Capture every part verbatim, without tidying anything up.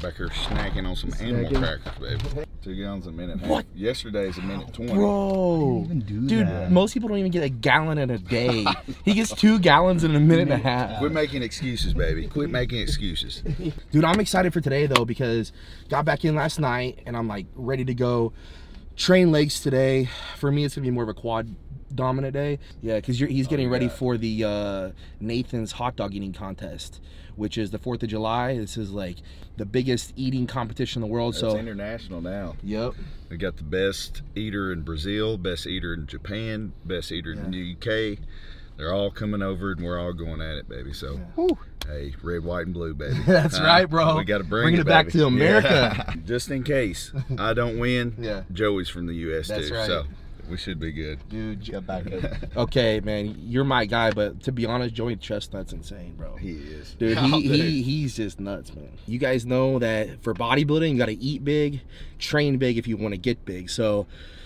back here snacking on some animal crackers, baby. Two gallons a minute. What? Yesterday's a minute twenty. Bro, even do dude, that? most people don't even get a gallon in a day. He gets two gallons in a minute and a half. Quit making excuses, baby. Quit making excuses. Dude, I'm excited for today though because got back in last night and I'm like ready to go train legs today. For me, it's gonna be more of a quad dominant day. Yeah, because he's getting oh, ready for the uh, Nathan's hot dog eating contest, which is the fourth of July. This is like the biggest eating competition in the world. It's so international now. Yep. We got the best eater in Brazil, best eater in Japan, best eater yeah. in the U K. They're all coming over and we're all going at it, baby. So, yeah. hey, red, white, and blue, baby. That's uh, right, bro. We got to bring Bringing it, it back baby. to America. Yeah. Just in case I don't win, yeah. Joey's from the U S That's too. Right. So we should be good. Dude, get back okay, man, you're my guy, but to be honest, Joey Chestnut's insane, bro. He is. Dude, he, he, he's just nuts, man. You guys know that for bodybuilding, you got to eat big, train big if you want to get big. So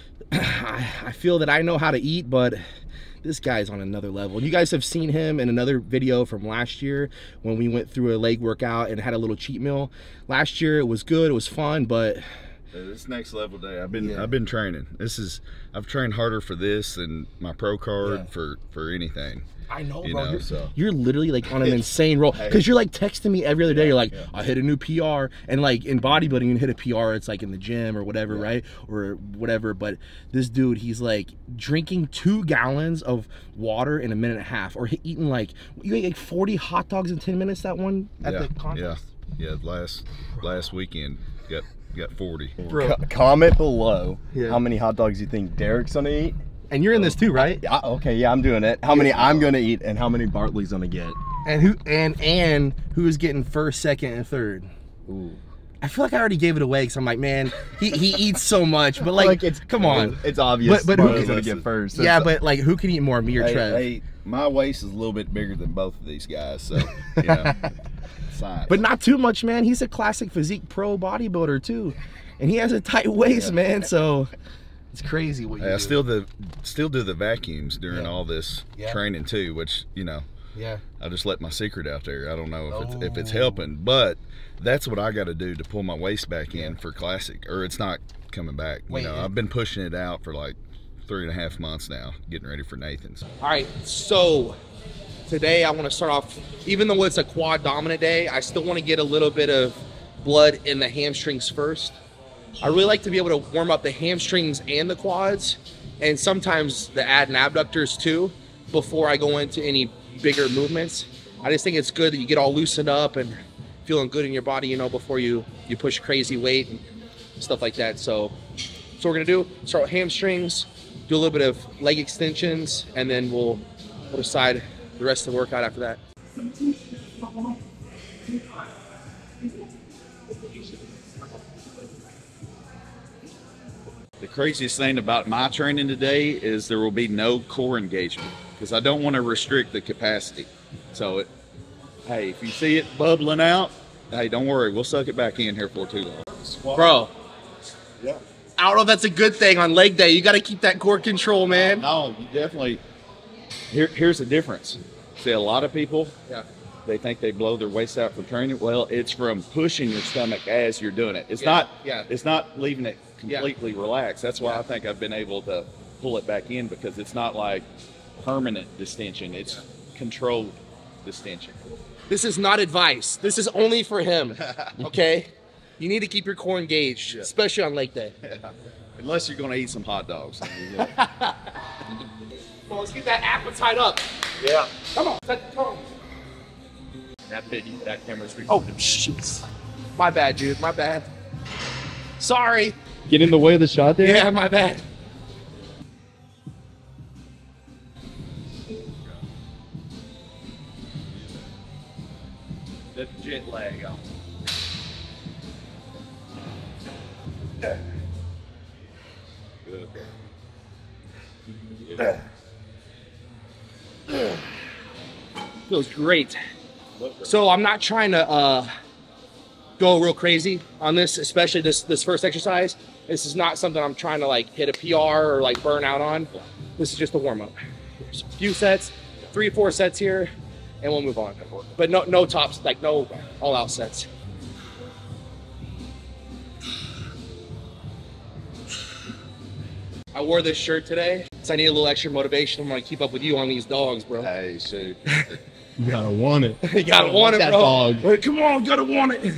I, I feel that I know how to eat, but this guy's on another level. You guys have seen him in another video from last year when we went through a leg workout and had a little cheat meal. Last year, it was good, it was fun, but this next level day, I've been yeah. I've been training. This is I've trained harder for this than my pro card yeah. for for anything. I know, you bro. Know, you're, so. you're literally like on an insane roll because you're like texting me every other day. Yeah, you're like, yeah. I hit a new P R, and like in bodybuilding, you hit a P R. It's like in the gym or whatever, yeah. right? Or whatever. But this dude, he's like drinking two gallons of water in a minute and a half, or eating like you ate like forty hot dogs in ten minutes. That one at yeah, the contest. Yeah, yeah. Last last weekend, got got forty. Bro. Co comment below yeah. how many hot dogs you think Derek's gonna eat. And you're in this too, right? Yeah. Okay. Yeah, I'm doing it. How many I'm gonna eat, and how many Bartley's gonna get. And who and and who's getting first, second, and third? Ooh. I feel like I already gave it away because I'm like, man, he, he eats so much, but like, like it's come on, it's obvious. But, but who's gonna get first? Yeah, but like, who can eat more, me or hey, Trev? Hey, my waist is a little bit bigger than both of these guys, so you know, science. But not too much, man. He's a classic physique pro bodybuilder too, and he has a tight waist, yeah. man. So. It's crazy what you hey, do. I still do still do the vacuums during yeah. all this yeah. training too, which you know, yeah, I just let my secret out there. I don't know if oh. it's if it's helping, but that's what I got to do to pull my waist back in yeah. for classic, or it's not coming back. Wait, you know, it, I've been pushing it out for like three and a half months now, getting ready for Nathan's. All right, so today I want to start off. Even though it's a quad dominant day, I still want to get a little bit of blood in the hamstrings first. I really like to be able to warm up the hamstrings and the quads, and sometimes the ad and abductors too, before I go into any bigger movements. I just think it's good that you get all loosened up and feeling good in your body, you know, before you, you push crazy weight and stuff like that. So, so we're gonna do, start with hamstrings, do a little bit of leg extensions, and then we'll, we'll decide the rest of the workout after that. The craziest thing about my training today is there will be no core engagement because I don't want to restrict the capacity. So, it, hey, if you see it bubbling out, hey, don't worry, we'll suck it back in here for too long. Bro, yeah. I don't know if that's a good thing on leg day. You got to keep that core control, man. No, you definitely. Here, here's the difference. See, a lot of people, yeah. they think they blow their waist out from training. Well, it's from pushing your stomach as you're doing it. It's yeah. not. Yeah. It's not leaving it completely yeah. relaxed. That's why yeah. I think I've been able to pull it back in because it's not like permanent distension. It's yeah. controlled distension. This is not advice. This is only for him. Okay. You need to keep your core engaged, yeah. especially on leg day. Yeah. Unless you're going to eat some hot dogs. Well, let's get that appetite up. Yeah. Come on, set the tone. That video, that camera's recording. Oh, shit. My bad, dude. My bad. Sorry. Get in the way of the shot there? Yeah, my bad. That jet lag on. Good. Good. Feels great. So I'm not trying to uh, go real crazy on this, especially this this first exercise. This is not something I'm trying to like hit a P R or like burn out on. This is just a warm up. There's a few sets, three or four sets here, and we'll move on. But no no tops, like no all out sets. I wore this shirt today, so I need a little extra motivation. I'm gonna keep up with you on these dogs, bro. Hey, shoot. You gotta want it. You gotta want it, that bro. dog. Hey, come on, gotta want it.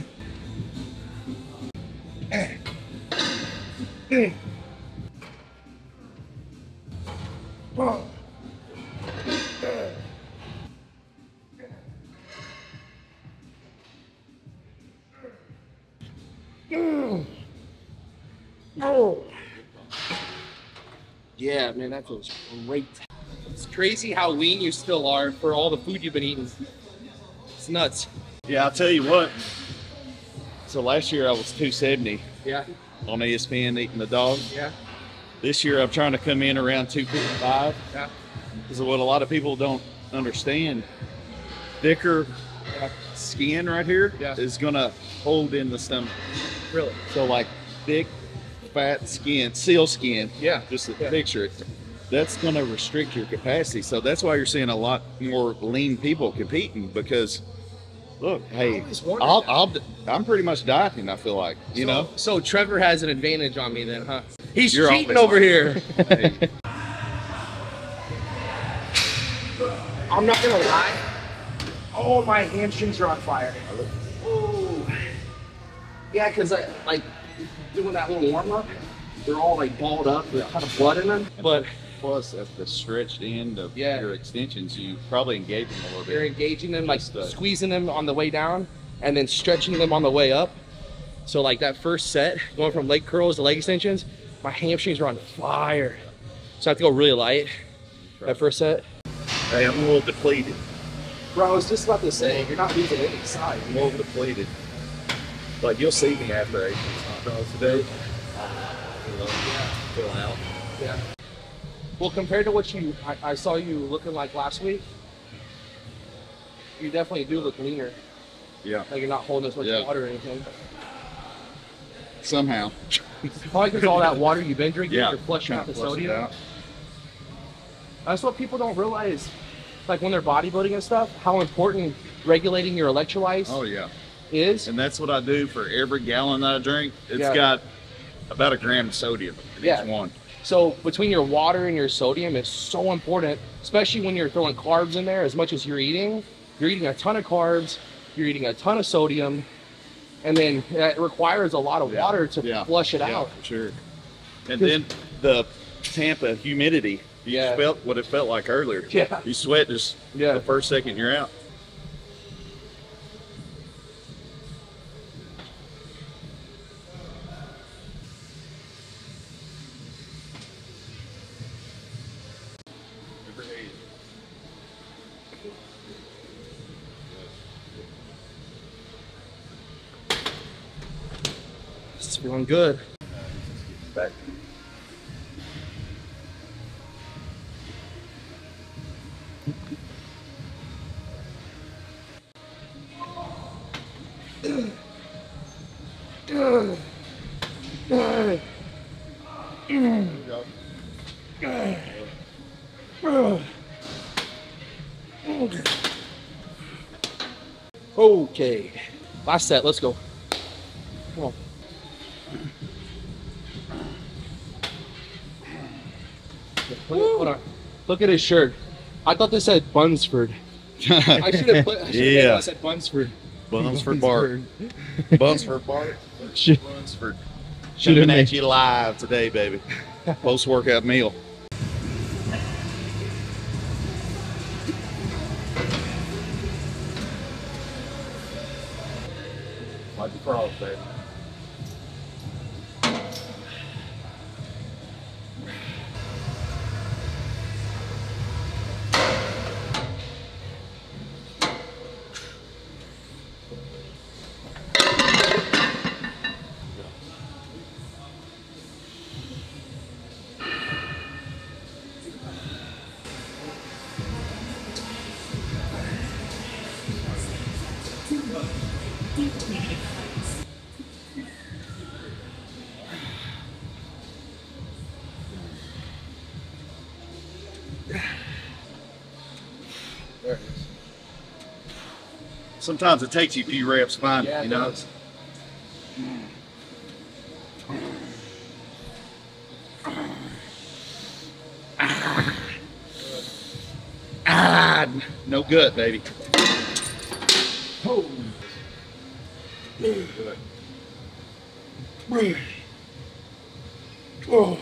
Yeah, man, that feels great. It's crazy how lean you still are for all the food you've been eating. It's nuts. Yeah, I'll tell you what. So last year I was two seventy Yeah, on E S P N eating the dog. yeah, This year I'm trying to come in around two fifty-five. yeah. Because of what a lot of people don't understand. Thicker Yeah. skin right here Yeah. is gonna hold in the stomach. Really? So like thick, fat skin, seal skin. Yeah. Just to Yeah. picture it. That's gonna restrict your capacity. So that's why you're seeing a lot more lean people competing because look, hey, always wondered I'll, that. I'll, I'm pretty much dieting, I feel like, you So- know? So Trevor has an advantage on me then, huh? He's You're cheating always over right. here. Hey, I'm not gonna lie. Oh, my hamstrings are on fire. Ooh. Yeah, cause I like doing that little warm up. They're all like balled up with a ton of blood in them. But plus, at the stretched end of Yeah. your extensions, you probably engage them a little you're bit. engaging them, like Just, uh, squeezing them on the way down, and then stretching them on the way up. So like that first set, going from leg curls to leg extensions, my hamstrings are on fire. So I have to go really light. That first set. Hey, I'm a little depleted. Bro, I was just about to say, you're not losing any size. I'm a little depleted. Like, you'll see me after eight dollars today. Fill out. Yeah. Well, compared to what you, I, I saw you looking like last week, you definitely do look leaner. Yeah. Like you're not holding as much Yeah. water or anything. Somehow. Probably because all that water you've been drinking, Yeah. you're flushing out the Kinda flush it sodium. out. That's what people don't realize, like when they're bodybuilding and stuff, how important regulating your electrolytes Oh, yeah. is. And that's what I do for every gallon that I drink. It's Yeah. got about a gram of sodium in Yeah. each one. So between your water and your sodium is so important, especially when you're throwing carbs in there as much as you're eating. You're eating a ton of carbs, you're eating a ton of sodium, and then it requires a lot of Yeah. water to Yeah. flush it Yeah, out. for sure. And then the Tampa humidity. You Yeah. felt what it felt like earlier. Yeah. You sweat just Yeah. the first second you're out. It's feeling good. Back. Okay, last set, let's go. Come on. Look, hold on. Look at his shirt. I thought this said Bunsford. I should have put. I should have Yeah. I said Bunsford. Bunsford Bart. Bunsford Bart. Should, Bunsford. should Coming have at made, you live today, baby. Post workout meal. Like the frog, baby. There it is. Sometimes it takes you a few reps to find Yeah, it, it you know? does. God. No gut, baby. Oh. Good. Oh.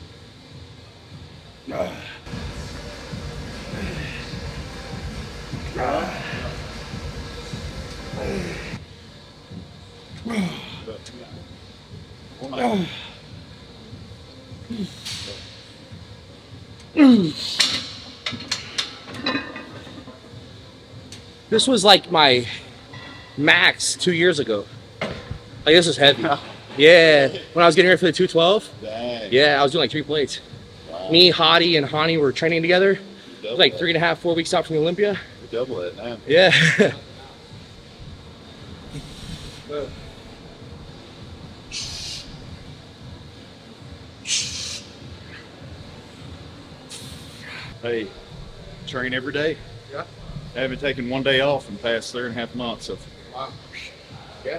This was like my max two years ago. Like this is heavy. Yeah, when I was getting ready for the two twelve. Dang. Yeah, I was doing like three plates. Wow. Me, Hottie, and Hani were training together. It was like three and a half, four weeks out from the Olympia. Double it, man. Yeah. Hey, train every day. Yeah. I haven't taken one day off in the past three and a half months. So Wow. Yeah.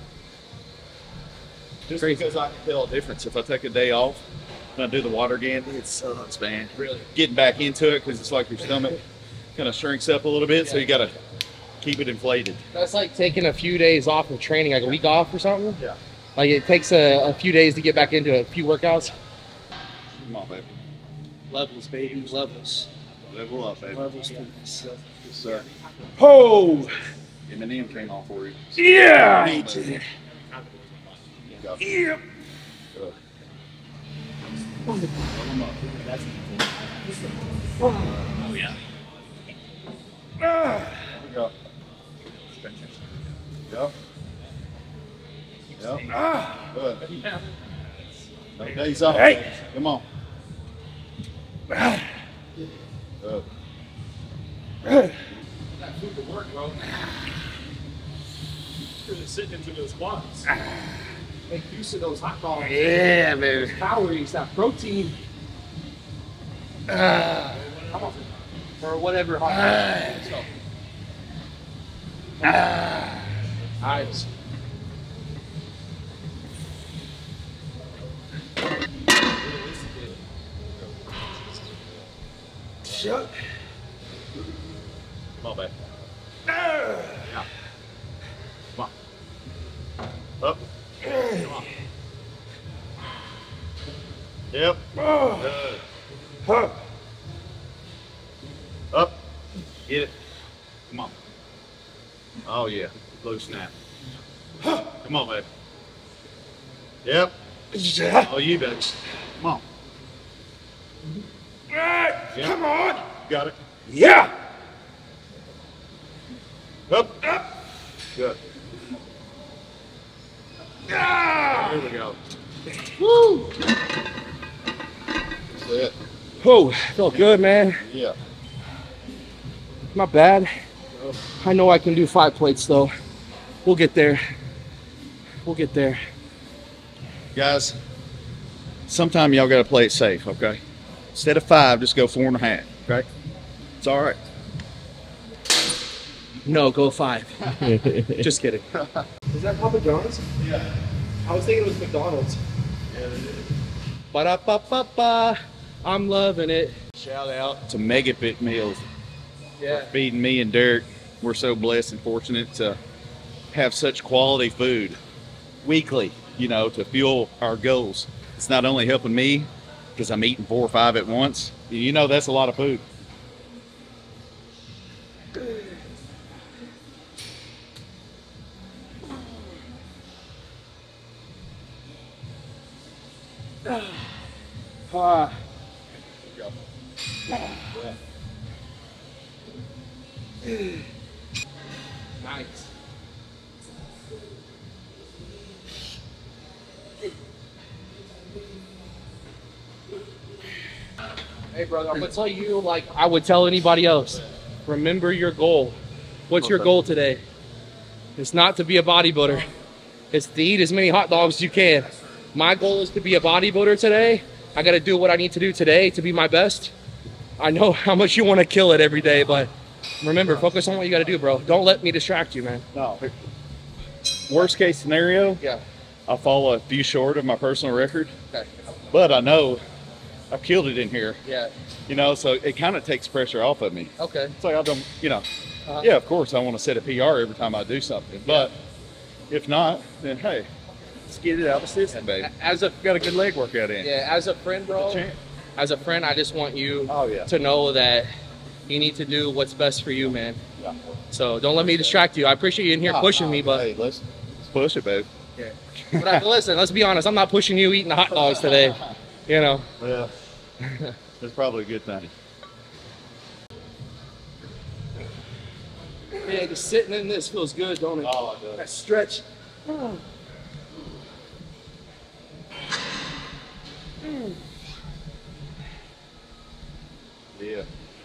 just Crazy. because I can tell a difference if I take a day off and I do the water again, it sucks, man. Really? Getting back into it because it's like your stomach kind of shrinks up a little bit, so you got to keep it inflated. That's like taking a few days off of training, like a week off or something. Yeah. Like it takes a, a few days to get back into a few workouts. Come on, baby. Levels, baby, levels. Level up, baby. Levels to this. Yes, sir. Oh! M and M came on for you. Yeah! Come on, baby. Go. Yeah! Good. Fill 'em up. Oh, yeah. There we go. Go. Yep. Good. No days off. Hey. Come on. Good. That food to work, bro. Really sitting into those quads. Make use of those hot dogs. Yeah, baby. Calories, that protein. Uh, Come on. or whatever. Hot uh, So, uh, nice. shut. Come on, baby. Uh, Yeah. Come on. Up. Come on. Yep. uh, Good. huh. Up. Get it. Come on. Oh, yeah. Blue snap. Come on, baby. Yep. Yeah. Oh, you baby. Come on. Right. Yeah. Come on. Got it. Yeah. Up. Up. Good. Ah. Here we go. Woo. That's it. Oh, felt good, man. Yeah. Not bad. I know I can do five plates though. We'll get there. We'll get there. Guys, sometime y'all got to play it safe, okay? Instead of five, just go four and a half, okay? It's all right. No, go five. Just kidding. Is that Papa John's? Yeah. I was thinking it was McDonald's. Yeah, it is. Ba-da-ba-ba-ba. I'm loving it. Shout out to Megafit Meals Yeah. for feeding me and Derek. We're so blessed and fortunate to have such quality food weekly, you know, to fuel our goals. It's not only helping me because I'm eating four or five at once. You know, that's a lot of food. Ah. Nice. Hey, brother, I'm gonna tell you like I would tell anybody else. Remember your goal. What's your goal today? It's not to be a bodybuilder. It's to eat as many hot dogs as you can. My goal is to be a bodybuilder today. I got to do what I need to do today to be my best. I know how much you want to kill it every day, but remember, focus on what you got to do, bro. Don't let me distract you, man. No. Worst case scenario, Yeah. I'll fall a few short of my personal record, Okay. but I know I've killed it in here. Yeah. You know, so it kind of takes pressure off of me. Okay. It's like I don't, you know, Uh-huh. yeah, of course I want to set a P R every time I do something, but if not, then hey, let's get it out of the system, baby. As a Got a good leg workout in. yeah, as a friend, bro. Champ. As a friend, I just want you Oh, yeah. to know that you need to do what's best for you, man. Yeah. So don't let me distract you. I appreciate you in here Nah, pushing nah, me, but hey, let's, let's push it, baby. yeah. But I, listen, let's be honest. I'm not pushing you eating the hot dogs today. You know. Yeah, that's probably a good thing. Man, just sitting in this feels good, don't it? Oh, it does. That stretch. Oh. Yeah.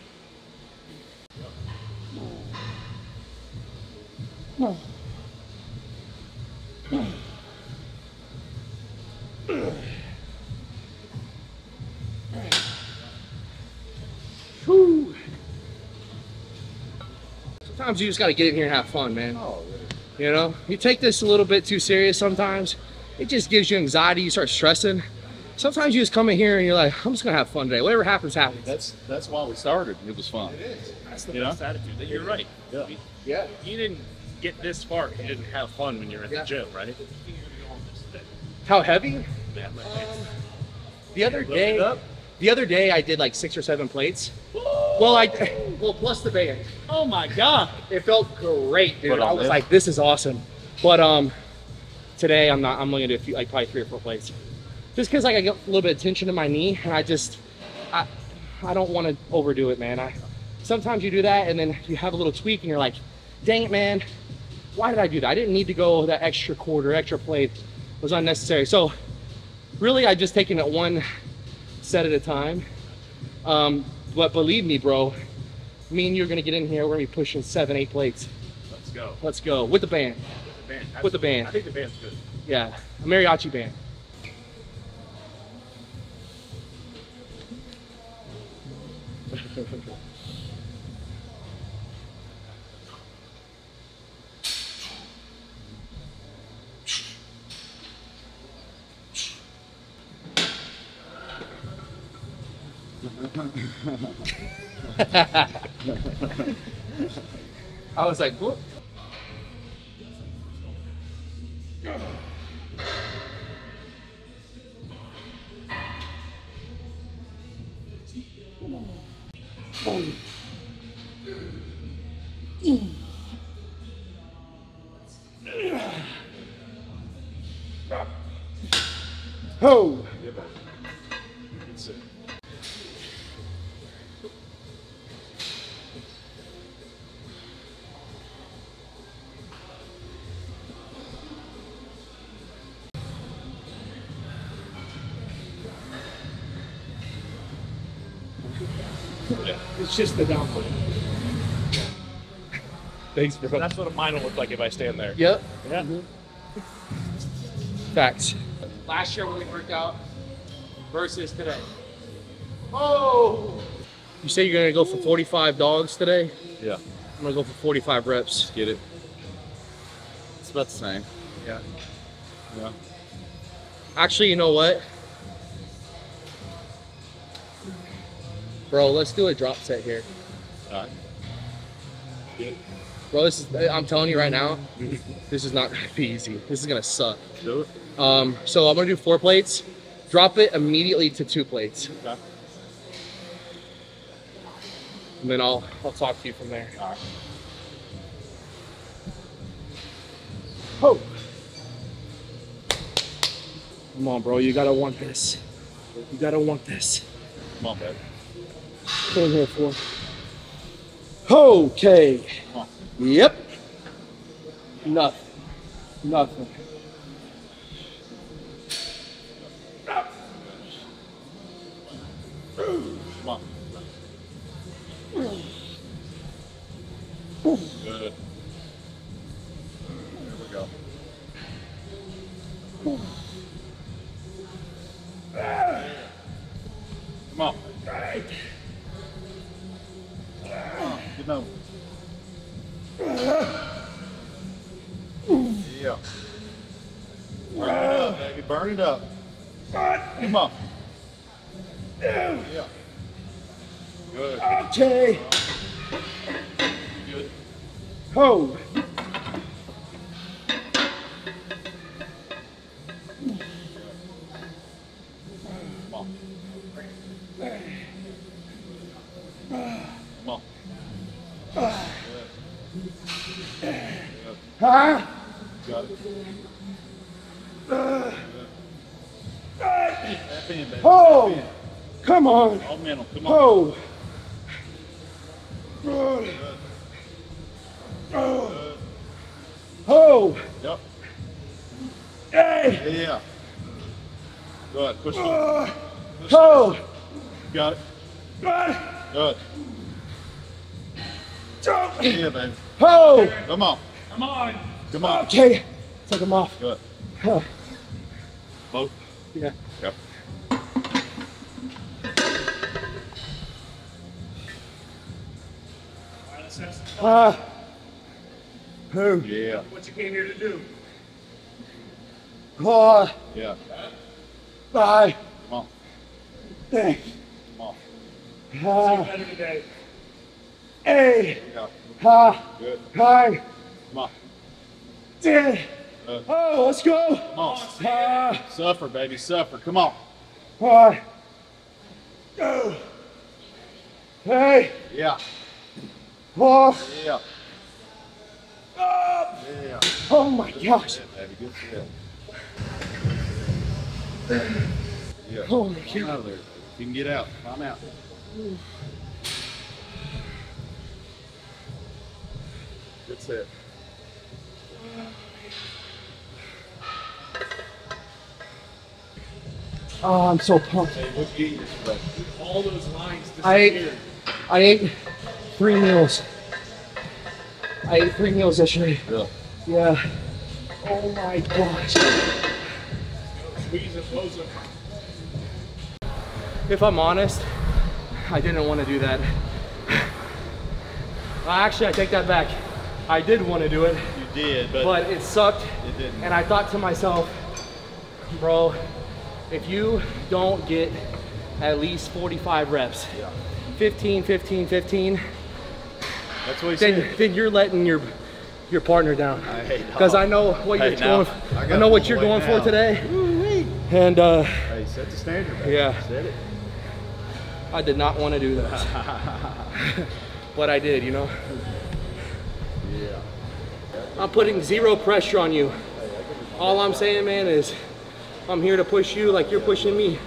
Whew. Sometimes you just got to get in here and have fun, man. Oh, really? You know, you take this a little bit too serious sometimes. It just gives you anxiety. You start stressing. Sometimes you just come in here and you're like, I'm just gonna have fun today. Whatever happens, happens. That's that's why we started. It was fun. That's the You best know? attitude. You're right. Yeah. Yeah. You didn't get this far. You didn't have fun when you were at Yeah. the gym, right? How heavy? Man, like, The other Load it day, up. the other day I did like six or seven plates. Well, I well plus the band. oh my God. It felt great, dude. Put on I was this. like, this is awesome. But um, today I'm not. I'm only gonna do a few, like probably three or four plates, just because like I get a little bit of tension in my knee, and I just, I, I don't want to overdo it, man. I sometimes you do that, and then you have a little tweak, and you're like, dang it, man. Why did I do that? I didn't need to go that extra quarter, extra plate. It was unnecessary. So really, I just taken it one set at a time. Um, but believe me, bro, me and you're gonna get in here. We're gonna be pushing seven, eight plates. Let's go. Let's go with the band. The band. With the band. I think the band's good. Yeah, a mariachi band. I was like, what? Oh. It's, uh, It's just the down plate. Thanks, bro. That's what mine will look like if I stand there. Yep. Yeah. Facts. Last year when we worked out versus today. Oh! You say you're gonna go for forty-five dogs today? yeah. I'm gonna go for forty-five reps. Get it. It's about the same. Yeah. Yeah. Actually, you know what? Bro, let's do a drop set here. All right. Get it. Bro, this is, I'm telling you right now, this is not gonna be easy. This is gonna suck. Do it. Um, so I'm gonna do four plates, drop it immediately to two plates. Okay. And then I'll I'll talk to you from there. All right. Oh. Come on, bro. You gotta want this. You gotta want this. Come on, baby. What in here for? Okay. Come on. Yep. Nothing. Nothing. Come on. Good. There we go. Come on. Get over. Yeah. Burn it up, baby. Burn it up. Come on. Yeah. Good. Okay. Good. Oh. Come on. Come on. Huh? Got it. Tap in, baby. Oh. Tap in. Come on. All mental. Come on. Oh. Good. Oh. Oh. Yep. Hey. Yeah. Good. Push it. Uh, Push oh. it. Got it. Good. Good. Oh. Yeah, baby. Oh. Come on. Come on. Come on. Okay. Take them off. Good. Huh. Both. Yeah. Yep. All right, let's have some fun. Uh, who? Yeah. What you came here to do. Oh. Yeah. Bye. Come on. Thanks. Come on. Uh, Better today. hey. Yeah. Ha. Good. Hi. Come on. Did. Good. Oh, let's go. Come on. Uh, Suffer, baby. Suffer. Come on. uh, go. Hey. Yeah. Oh. Yeah. Up. Yeah. Oh my gosh. Yeah, baby. Good shit. Yeah. Oh my Come God. out of there. Baby. You can get out. Climb out. Good set. Oh, I'm so pumped. Hey, what you eat? All those lines I ate, disappeared. I ate three meals. I ate three meals yesterday. Yeah. Yeah. Oh my gosh. Squeeze and close them. If I'm honest, I didn't want to do that. Actually, I take that back. I did want to do it, You did, but, but it sucked. it didn't. And I thought to myself, bro, if you don't get at least forty-five reps, Yeah. fifteen, fifteen, fifteen, That's what he then, said. then you're letting your your partner down. Hey, Because dog. I know what Hey, you're now, going. I I, got know what one you're way going now. for today. And uh, Hey, set the standard, baby. Yeah. Set it. I did not want to do that, but I did. You know, Yeah. I'm putting zero pressure on you. All I'm saying, man, is I'm here to push you like you're pushing me.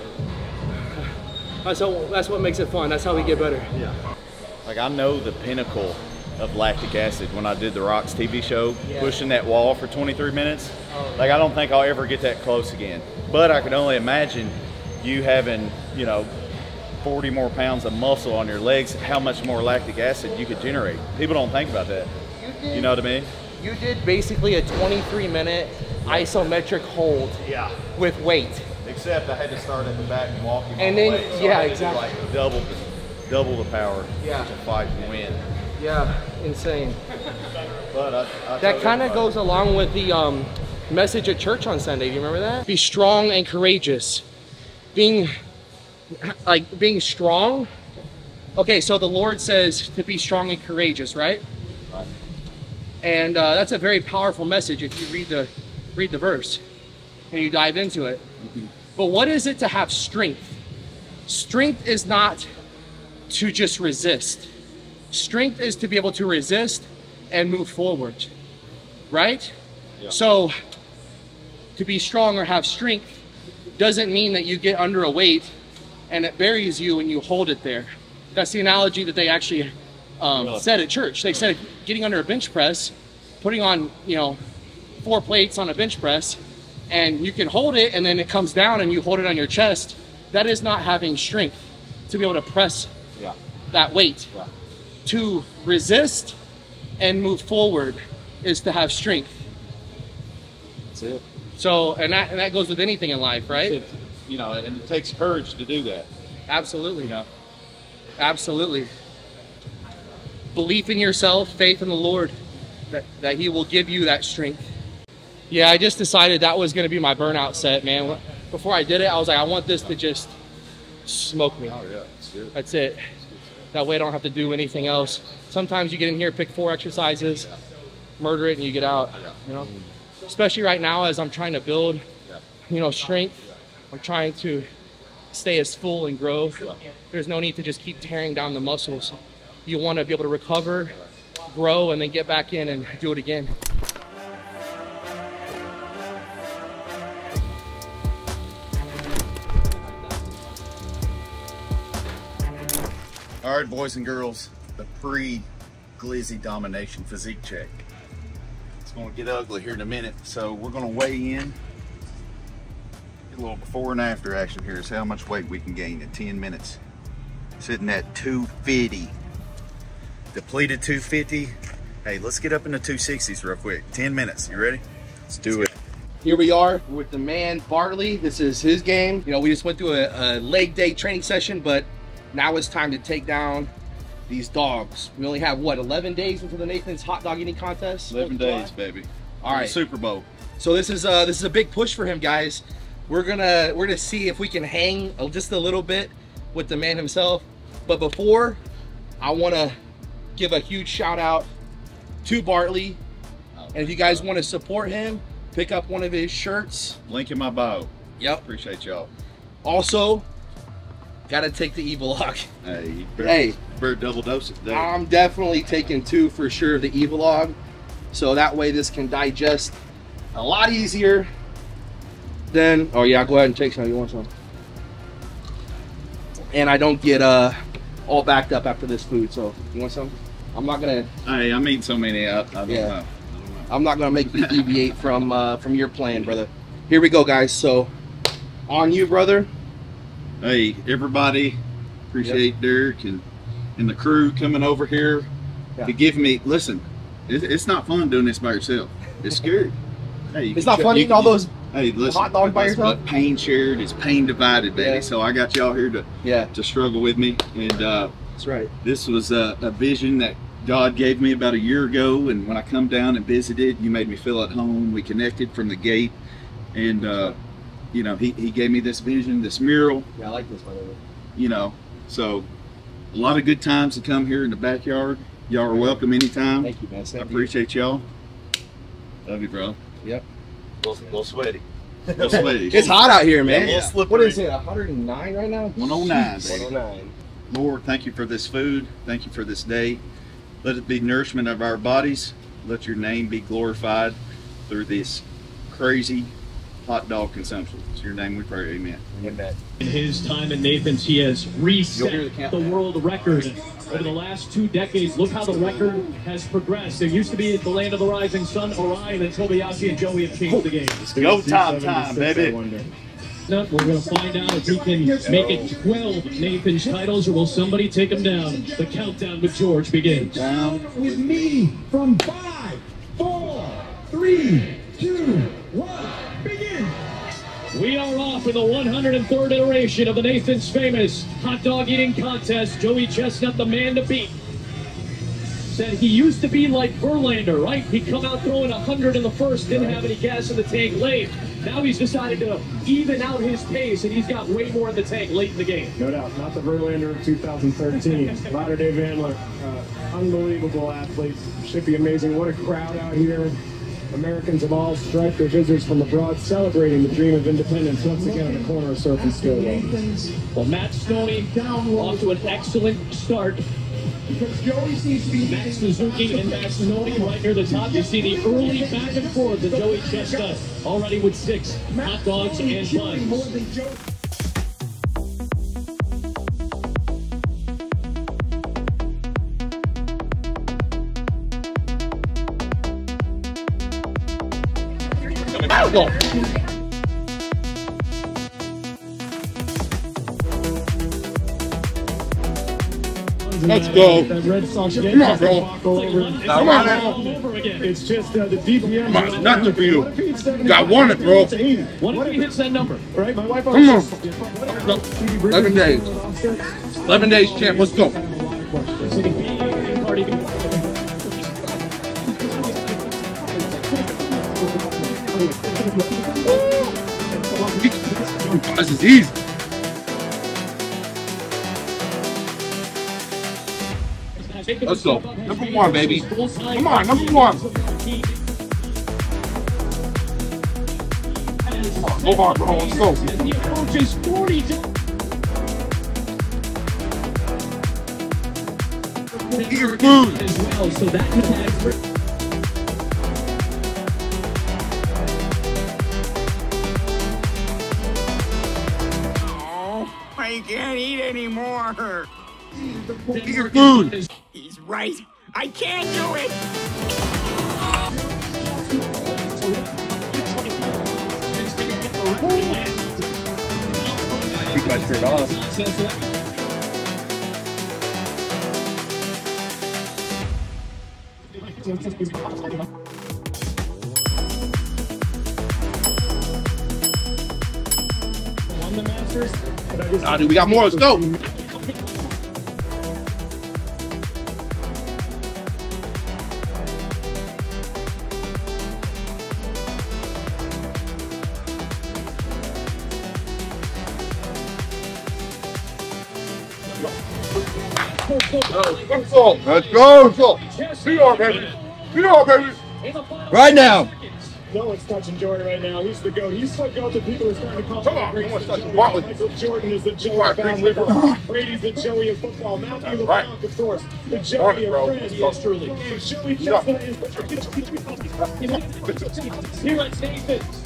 That's how, that's what makes it fun. That's how we get better. Yeah. Like, I know the pinnacle of lactic acid when I did the Rocks T V show, Yeah. pushing that wall for twenty-three minutes. Oh, Like, I don't think I'll ever get that close again. But I can only imagine you having, you know, forty more pounds of muscle on your legs, how much more lactic acid you could generate. People don't think about that. You know what I mean? You did basically a twenty-three minute isometric hold Yeah. with weight. Except I had to start at the back and walk him And on then- the way. So yeah, I had to do, exactly. like double the, double the power Yeah. to fight and win. Yeah, insane. But I, I That told kind of everybody- goes along with the um, message at church on Sunday. Do you remember that? Be strong and courageous. Being like being strong. Okay, so the Lord says to be strong and courageous, right? Right. And uh, that's a very powerful message if you read the read the verse and you dive into it. But what is it to have strength? Strength is not to just resist. Strength is to be able to resist and move forward, right? Yeah. So to be strong or have strength doesn't mean that you get under a weight and it buries you and you hold it there. That's the analogy that they actually um, Really? said at church. They said getting under a bench press, putting on, you know, four plates on a bench press, and you can hold it and then it comes down and you hold it on your chest. That is not having strength to be able to press Yeah. that weight. Yeah. To resist and move forward is to have strength. That's it. So, and that, and that goes with anything in life, right? It- you know, and it takes courage to do that. Absolutely. You know. Absolutely. Belief in yourself, faith in the Lord, that, that He will give you that strength. Yeah, I just decided that was going to be my burnout set, man. Before I did it, I was like, I want this to just smoke me. Oh yeah, it's good. That's it. That way I don't have to do anything else. Sometimes you get in here, pick four exercises, murder it, and you get out. You know, especially right now as I'm trying to build, you know, strength. I'm trying to stay as full and grow. There's no need to just keep tearing down the muscles. You want to be able to recover, grow, and then get back in and do it again. All right, boys and girls, the pre-Glizzy domination physique check. It's going to get ugly here in a minute, so we're going to weigh in. Get a little before and after action here. See how much weight we can gain in ten minutes. Sitting at two fifty. Depleted two fifty. Hey, let's get up into two sixties real quick. ten minutes. You ready? Let's do it. Here we are with the man Bartley. This is his game. You know, we just went through a, a leg day training session, but now it's time to take down these dogs. We only have, what, eleven days until the Nathan's hot dog eating contest? eleven days, baby. All right. Super Bowl. So this is uh this is a big push for him, guys. We're gonna we're gonna see if we can hang just a little bit with the man himself. But before, I want to give a huge shout out to Bartley. And if you guys want to support him, pick up one of his shirts. Link in my bio. Yep. Appreciate y'all. Also, gotta take the Evolog. Hey, you better, Hey. better double dose it today. I'm definitely taking two for sure of the Evolog, so that way this can digest a lot easier than. Oh yeah, go ahead and take some. You want some? And I don't get uh all backed up after this food. So you want some? I'm not gonna. Hey, I'm eating so many out. I don't Yeah. know. I'm not gonna make you deviate from uh, from your plan, brother. Here we go, guys. So on you, brother. Hey, everybody, appreciate Derek and, and the crew coming over here Yeah. to give me, listen, it, it's not fun doing this by yourself. It's scary. Hey, you It's can not ch- fun you eating all can- those hey, listen, hot dogs by it's yourself? but pain shared is pain divided, baby. Yeah. So I got y'all here to, Yeah, to struggle with me. And uh, that's right. this was a, a vision that God gave me about a year ago. And when I come down and visited, you made me feel at home. We connected from the gate. And, uh, you know, he, he gave me this vision, this mural. Yeah, I like this, by the way. You know, so a lot of good times to come here in the backyard. Y'all are welcome anytime. Thank you, man. I Same to you. appreciate y'all. Love you, bro. Yep. A little, little sweaty. A little sweaty. It's hot out here, man. Yeah, yeah. What is it? one hundred nine right now? one oh nine, baby. one oh nine. Lord, thank you for this food. Thank you for this day. Let it be nourishment of our bodies. Let your name be glorified through this crazy hot dog consumption. It's your name we pray. Amen. Amen. In his time in Nathan's, he has reset You'll hear the the, countdown. world record. Over the last two decades, look how the record has progressed. There used to be the land of the rising sun, Orion, and Tobayashi and Joey have changed the game. Go time time, baby. Now, we're going to find out if he can make it twelve Nathan's titles, or will somebody take him down. The countdown with George begins. Down. With me from five, four, three, two, one, begin. We are off in the one hundred third iteration of the Nathan's famous hot dog eating contest. Joey Chestnut, the man to beat, said he used to be like Verlander, right? He'd come out throwing one hundred in the first, didn't have any gas in the tank late. Now he's decided to even out his pace, and he's got way more in the tank late in the game. No doubt, not the Verlander of two thousand thirteen. Latter-day Vandler, uh, unbelievable athlete. Should be amazing. What a crowd out here. Americans of all stripes, their visitors from abroad, celebrating the dream of independence once again on the corner of Surf and Stillwell. Well, Matt Stoney off to an excellent start. Matt Suzuki and Matt Stoney right near the top. You see the early back and forth of Joey Chestnut already with six hot dogs and buns. Go. Let's go. That Red Sox game. Come on, bro. Over. Come on, man. All over again. It's just uh, the D P M. Come on, nothing for you. What if he hits seventy? Got one it, bro. To eighty? What if he hits that number? Right, my wife Come always on. says, eleven days. eleven days, champ. Let's go. Cardi B. This is easy. Let's go. Number one, baby. Come on, number one. Go hard, bro. Let's go. The approach is forty. Eat your food. As well, so that could have. I can't eat anymore. Eat your food. He's right. I can't do it. Keep my shirt off. Won the Masters, but I just Nah, dude, we got more. Let's go. Let's go. Let's go. Be on, baby. Be on, baby. Right now. no one's touching Jordan right now. He's the GOAT. He's the GOAT that people are starting to call Come him on, the no one's greatest touching of Bartley. Michael Jordan is the Joey Come on, of Bound Chris. River. Brady's the Joey of football. Matthew the Right. Falcon, of course. The Morning, Joey bro. of Fred. Yes, truly. The Joey Yeah. Chestnut is Here at Nathan's.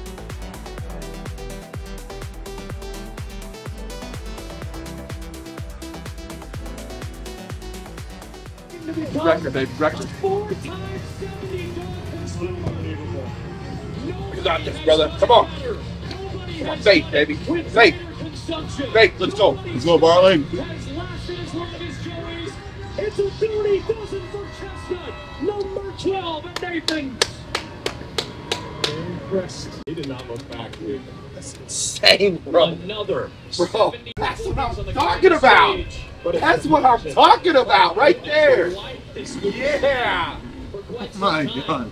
Record, baby. Record. Four times seventy unbelievable. You got this, brother. Come on. Come on. Safe, baby. Safe. Safe. Let's go. Let's go, Bartley. Has lasted as long as Joey's. It's a thirty dozen for Chestnut. Number twelve at Nathan's. Impressed. He did not look back, dude. Insane, bro. Another. Bro, seventy that's what on I'm the talking grand about. stage. But it's That's what I'm talking about right there. Yeah. For quite some My time. God.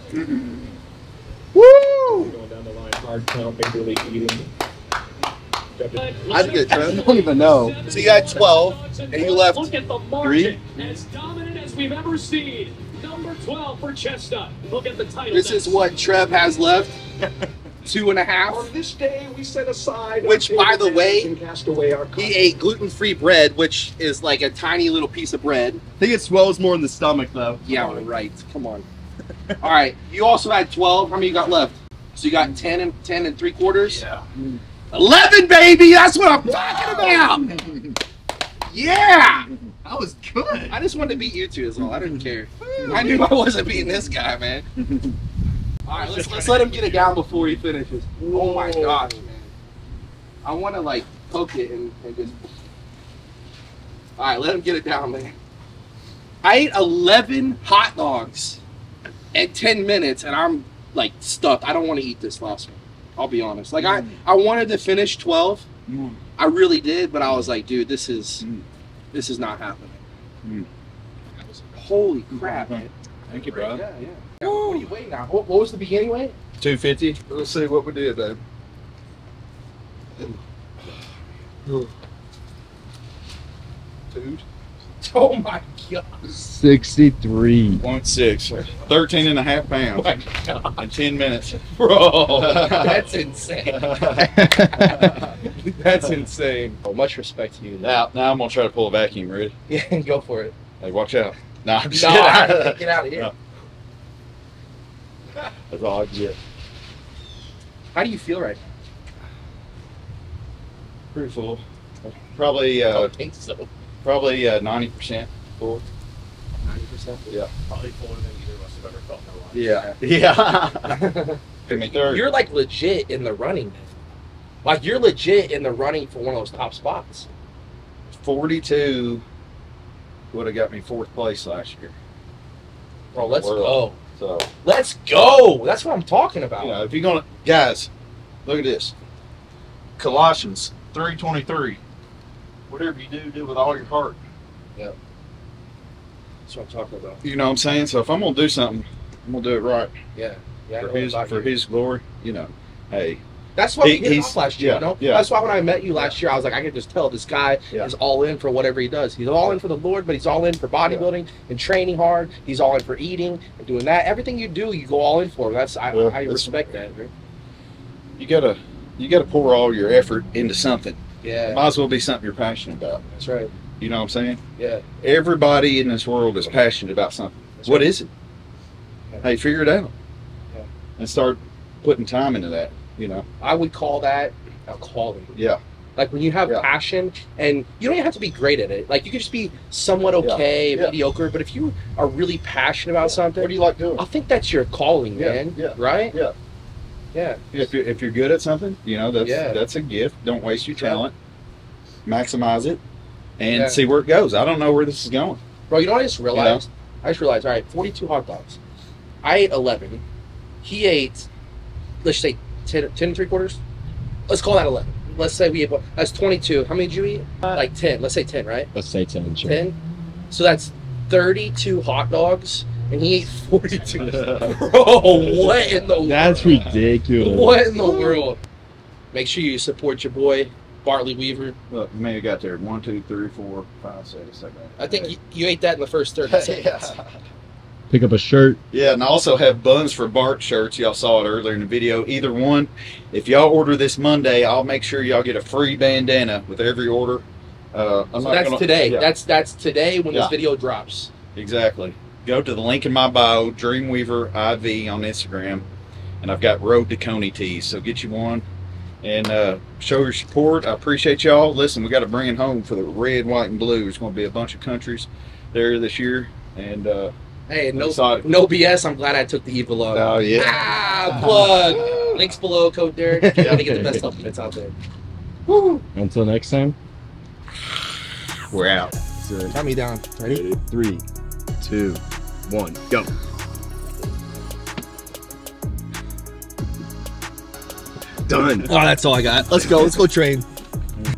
Woo. going down the line. Hard count, major league eating. I'd get I don't even know. So you had twelve, and you left Look at the margin, as dominant as we've ever seen. Number twelve for Chestnut. Look at the title. This is what Trev has left. Two and a half. On this day, we set aside. our Which, by the favorite way, and cast away our He ate gluten-free bread, which is like a tiny little piece of bread. I think it swells more in the stomach, though. Yeah, right. Come on. All right. You also had twelve. How many you got left? So you got ten and ten and three quarters. Yeah. Eleven, baby. That's what I'm talking about. Yeah. That was good. I just wanted to beat you two as well. I didn't care. I knew I wasn't beating this guy, man. All right, let's let's let him get it down before he finishes. Oh my gosh, man. I want to like poke it and, and just. All right, let him get it down, man. I ate eleven hot dogs in ten minutes, and I'm like stuffed. I don't want to eat this last one. I'll be honest. Like I, I wanted to finish twelve. Mm. I really did, but I was like, dude, this is, Mm. this is not happening. Mm. Holy crap, man. Thank you, Yeah, yeah. yeah. What are you weighing now? What, what was the beginning weight? two fifty. Let's see what we did, babe. Dude. Oh my god. sixty-three. Point six. thirteen and a half pounds Oh my god. in ten minutes. Bro, that's insane. That's insane. Oh, much respect to you. Now, now I'm gonna try to pull a vacuum. Ready? Yeah, go for it. Hey, watch out. Nah, I'm just No, kidding. get out of here. No. That's all I get. How do you feel right Pretty full. Probably, now? I uh, don't think so. probably uh, ninety percent full. ninety percent? Yeah. Probably fuller than either of us have ever felt in our lives. Yeah. Yeah. Give me third. You're like legit in the running, man. Like you're legit in the running for one of those top spots. forty-two would have got me fourth place last year. Bro, let's World. go. So, Let's go. That's what I'm talking about. you know, if you're gonna, guys, look at this. Colossians three twenty-three. Whatever you do, do with all your heart. That's what I'm talking about. You know what I'm saying? So if I'm gonna do something, I'm gonna do it right Yeah. Yeah. I for know his about for you. his glory. You know, hey, That's why we He- hit it he's- off last year. yeah, you know? yeah. That's why when I met you last year, I was like, I could just tell this guy Yeah. is all in for whatever he does. He's all in for the Lord, but he's all in for bodybuilding and training hard. He's all in for eating and doing that. Everything you do, you go all in for. That's I, Well, I that's- respect that. Right? You gotta you gotta pour all your effort into something. Yeah, Might as well be something you're passionate about. that's right. You know what I'm saying? Yeah, Everybody in this world is passionate about something. That's What right. is it? Hey, figure it out. Yeah. And start putting time into that, you know? I would call that a calling. Yeah. Like when you have Yeah. passion, and you don't even have to be great at it. Like you could just be somewhat okay, Yeah. mediocre. But if you are really passionate about something, What do you like doing? I think that's your calling, Yeah, man. yeah. Right? Yeah. Yeah. If you're, if you're good at something, you know, that's Yeah. that's a gift. Don't waste your talent. Maximize it and Yeah. see where it goes. I don't know where this is going. Bro, you know what I just realized? I just realized, all right, forty-two hot dogs. I ate eleven. He ate, let's say, ten, ten and three quarters. Let's call that eleven. Let's say we ate, that's twenty-two. How many did you eat? Like ten. Let's say ten, right? Let's say ten. Sure. ten. So that's thirty-two hot dogs, and he ate forty-two. Bro, what in the That's world? ridiculous. What in the world? Make sure you support your boy, Bartley Weaver. Look, you may have got there. One, two, three, four, five, six, seven. eight. I think you, you ate that in the first thirty seconds. Pick up a shirt. Yeah, and I also have buns for Bart shirts. Y'all saw it earlier in the video. Either one. If y'all order this Monday, I'll make sure y'all get a free bandana with every order. Uh, I'm So not that's gonna- today. yeah, That's that's today when Yeah. this video drops. exactly. Go to the link in my bio, Dreamweaver I V on Instagram, and I've got Road to Coney tees. So get you one and uh, show your support. I appreciate y'all. Listen, we got to bring it home for the red, white, and blue. There's going to be a bunch of countries there this year, and uh, Hey, no, Excited. no B S. I'm glad I took the Eva log. oh yeah, Ah, plug. Links below, code Derek. If you want to get the best supplements out there. Woo. Until next time. we're out. Count me down. Ready? Three, two, one, go. Done. Oh, that's all I got. Let's go. Let's go train.